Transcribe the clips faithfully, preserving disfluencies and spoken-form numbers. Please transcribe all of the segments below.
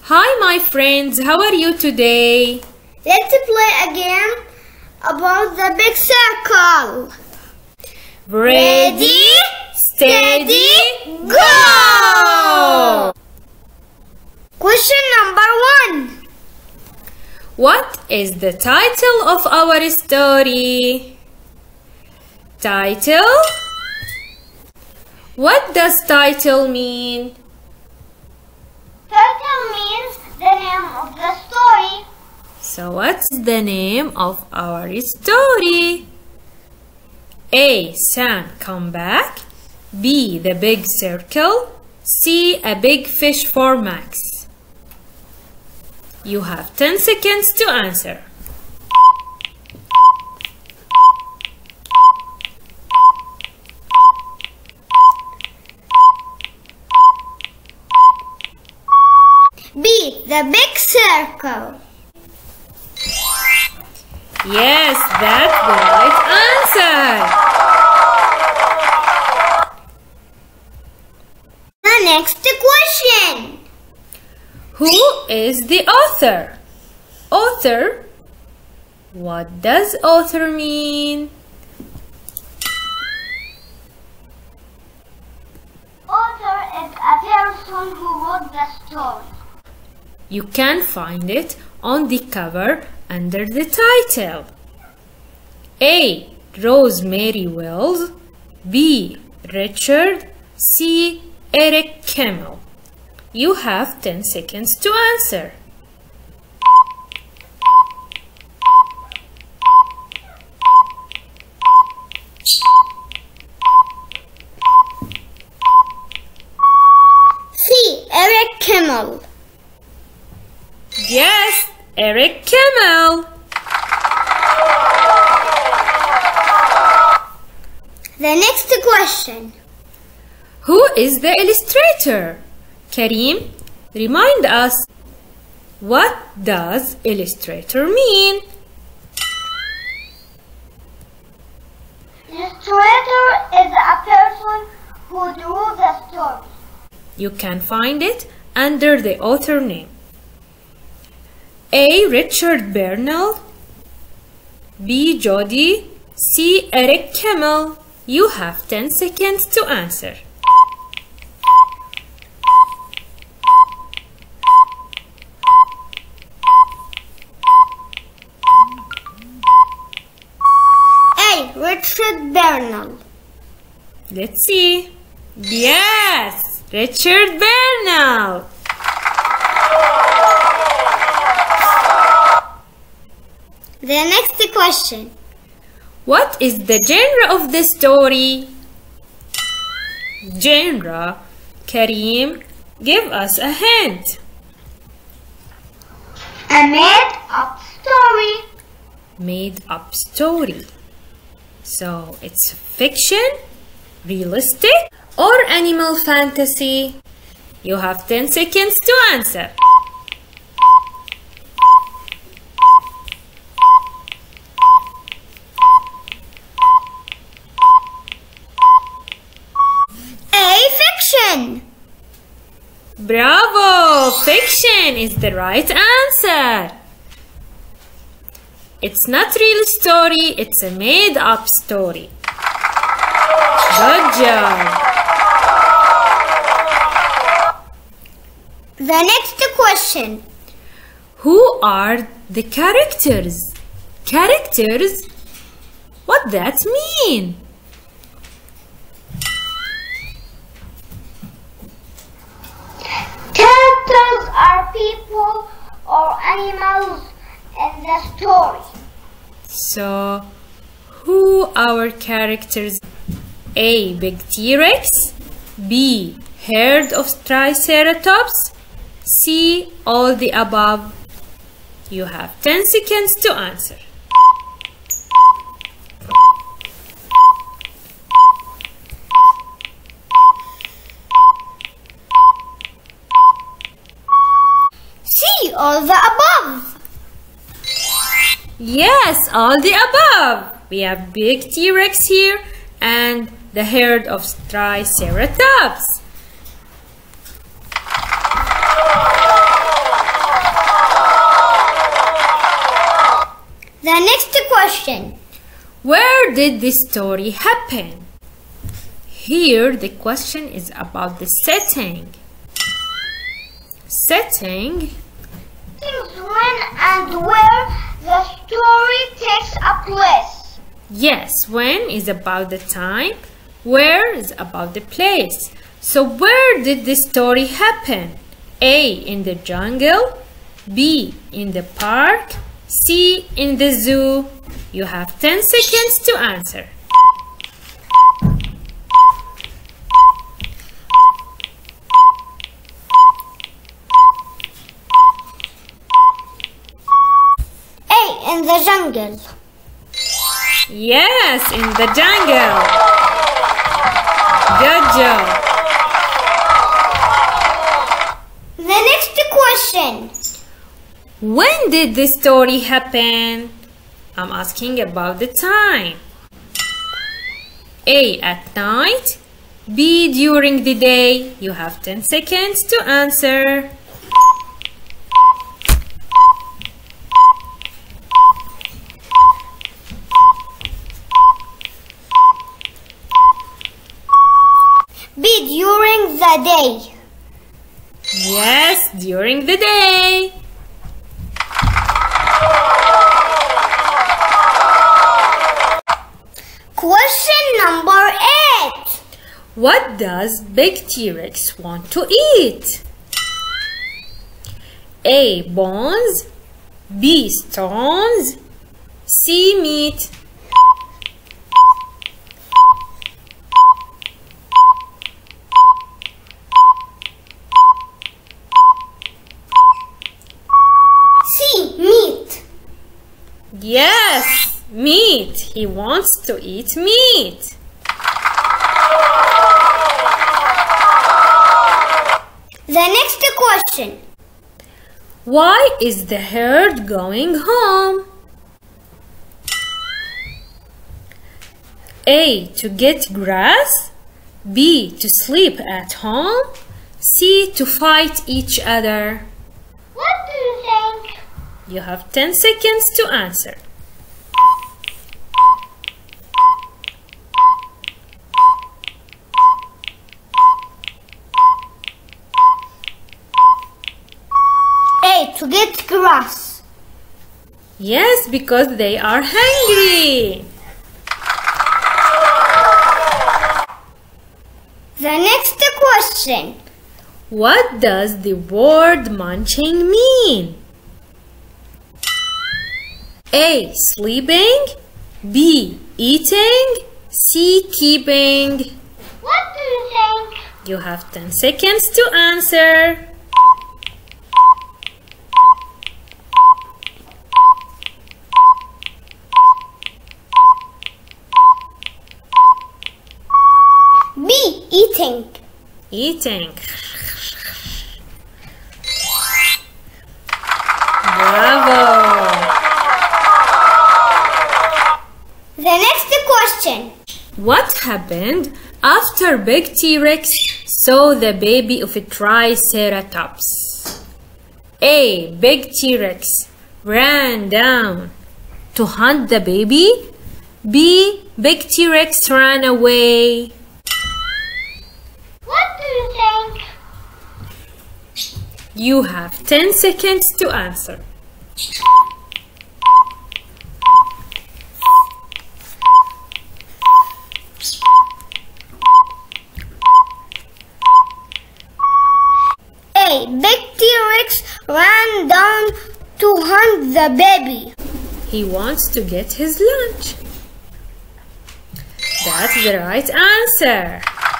Hi my friends, how are you today? Let's play a game about the big circle. Ready, steady, go! Question number one. What is the title of our story? Title? What does title mean? Title means the name of the story. So what's the name of our story? A. Sam, come back. B. The Big Circle. C. A Big Fish for Max. You have ten seconds to answer. B. The Big Circle. Yes, that's the right answer. The next question. Who is the author? Author? What does author mean? Author is a person who wrote the story. You can find it on the cover under the title. A. Rosemary Wells. B. Richard. C. Eric Kimmel. You have ten seconds to answer. C. Eric Kimmel. Yes, Eric Kimmel. The next question. Who is the illustrator? Karim, remind us, what does illustrator mean? Illustrator is a person who drew the story. You can find it under the author name. A. Richard Bernal. B. Jody. C. Eric Kimmel. You have ten seconds to answer. A. Richard Bernal. Let's see. Yes, Richard Bernal. The next question. What is the genre of the story? Genre. Karim, give us a hint. A made-up story. Made up story. So it's fiction, realistic, or animal fantasy? You have ten seconds to answer. Fiction. Bravo! Fiction is the right answer. It's not real story, it's a made-up story. Good job. The next question. Who are the characters? Characters? What that mean? Characters are people or animals in the story. So, who our characters? A. Big T-Rex. B. Herd of Triceratops. C. All the above. You have ten seconds to answer. C. All the above. Yes, all the above. We have big T-Rex here and the herd of Triceratops. question. Where did this story happen? Here the question is about the setting. Setting Things when and where the story takes a place. Yes, when is about the time, where is about the place. So where did this story happen? A. In the jungle, B. In the park, C. In the zoo. You have ten seconds to answer. A. In the jungle. Yes, in the jungle. Good job. The next question. When did this story happen? I'm asking about the time. A. At night, B. During the day. You have ten seconds to answer. B. During the day. Yes, during the day. Question number eight. What does Big T-Rex want to eat? A. Bones, B. Stones, C. Meat. C. Meat. Yes, meat. He wants to eat meat. The next question. Why is the herd going home? A. To get grass, B. To sleep at home, C. To fight each other. What do you think? You have ten seconds to answer. A. To get grass. Yes, because they are hungry. The next question. What does the word munching mean? A. Sleeping, B. Eating, C. Keeping. What do you think? You have ten seconds to answer. B. Eating. Eating. Bravo. The next question. What happened after Big T-Rex saw the baby of a Triceratops? A. Big T-Rex ran down to hunt the baby. B. Big T-Rex ran away. What do you think? You have ten seconds to answer. A. Big T-Rex ran down to hunt the baby. He wants to get his lunch. That's the right answer.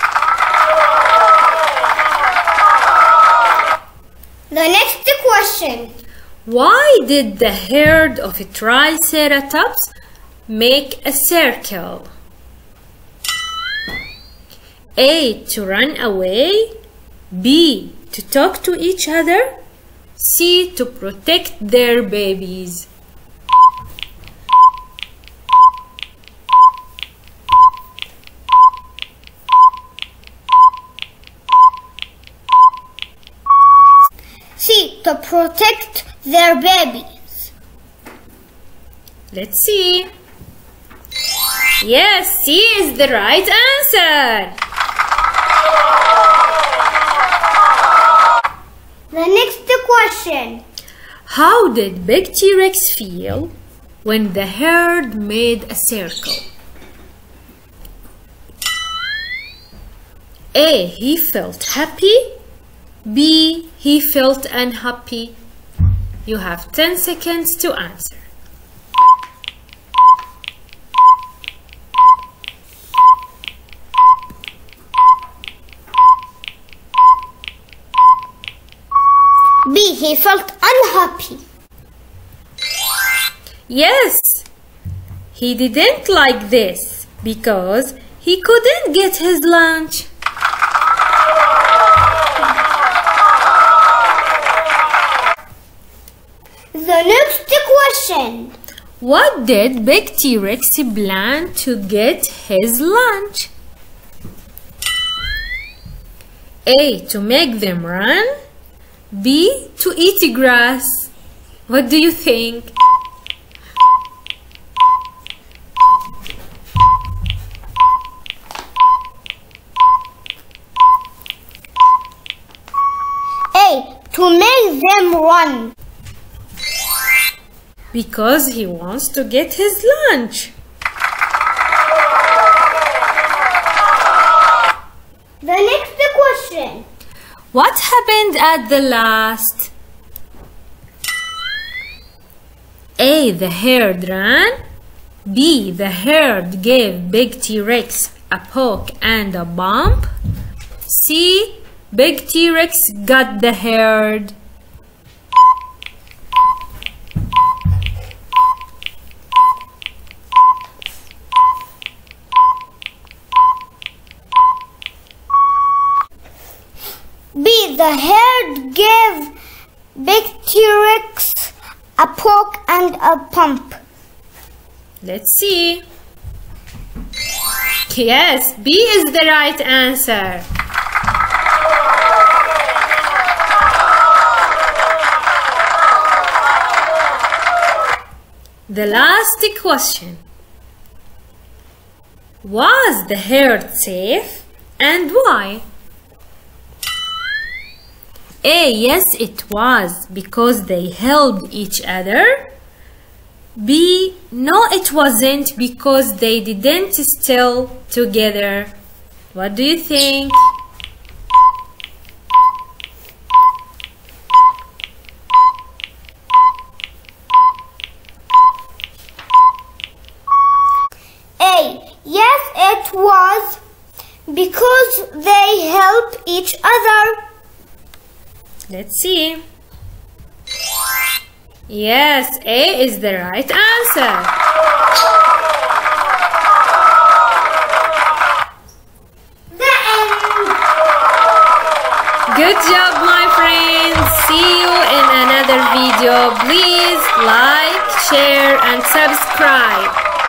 The next question. Why did the herd of a Triceratops make a circle? A. To run away, B. To talk to each other, C. To protect their babies. C. To protect their babies. Let's see. Yes, C is the right answer. The next question. How did Big T-Rex feel when the herd made a circle? A. He felt happy. B. He felt unhappy. You have ten seconds to answer. B. He felt unhappy. Yes, he didn't like this because he couldn't get his lunch. The next question. What did Big T-Rex plan to get his lunch? A. To make them run. B. To eat grass. What do you think? A. To make them run. Because he wants to get his lunch. The next question. What happened at the last? A. The herd ran. B. The herd gave Big T-Rex a poke and a bump. C. Big T-Rex got the herd. B. The herd gave Big T-Rex a poke and a pump. Let's see. Yes, B is the right answer. The last question. Was the herd safe and why? A. Yes, it was because they helped each other. B. No, it wasn't because they didn't still together. What do you think? A. Yes, it was because they helped each other. Let's see. Yes, A is the right answer. The end. Good job, my friends. See you in another video. Please like, share, and subscribe.